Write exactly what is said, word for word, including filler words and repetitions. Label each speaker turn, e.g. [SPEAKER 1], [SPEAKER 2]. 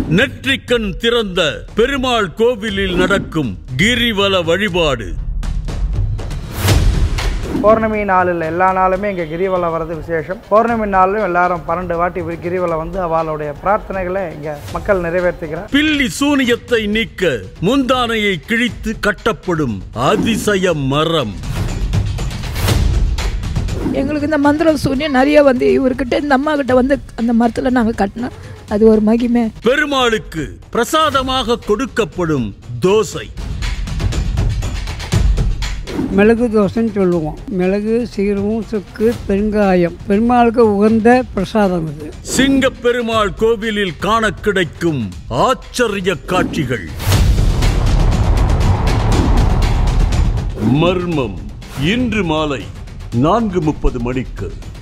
[SPEAKER 1] நெற்றிக்கண் திறந்த பெருமாள் கோவிலில் நடக்கும் கிரிவல வழிபாடு.
[SPEAKER 2] பௌர்ணமி நாளில் எல்லா நாளுமே இங்கே கிரிவலம் வர்றது விசேஷம். பௌர்ணமி நாளிலும் எல்லாரும் பன்னெண்டு வாட்டி கிரிவலம் வந்து அவளுடைய பிரார்த்தனைகளை இங்கே மக்கள் நிறைவேற்றுகிறார்.
[SPEAKER 1] பில்லி சூனியத்தை நீக்க முந்தானையை கிழித்து கட்டப்படும் அதிசய மரம்.
[SPEAKER 3] எங்களுக்கு இந்த மந்திர சூனியம் நிறைய வந்து இவர்கிட்ட இந்த அம்மா கிட்ட வந்து அந்த மரத்தில் நாங்கள் கட்டினோம். அது ஒரு மகிமை.
[SPEAKER 1] பெருமாளுக்கு பிரசாதமாக கொடுக்கப்படும் தோசை.
[SPEAKER 4] மிளகு தோசைன்னு சொல்லுவோம். மிளகு, சீரகம், சுக்கு, பெருங்காயம் பெருமாளுக்கு உகந்த பிரசாதம் இது.
[SPEAKER 1] சிங்க பெருமாள் கோவிலில் காண கிடைக்கும் ஆச்சரிய காட்சிகள். மர்மம் இன்று மாலை நான்கு முப்பது மணிக்கு.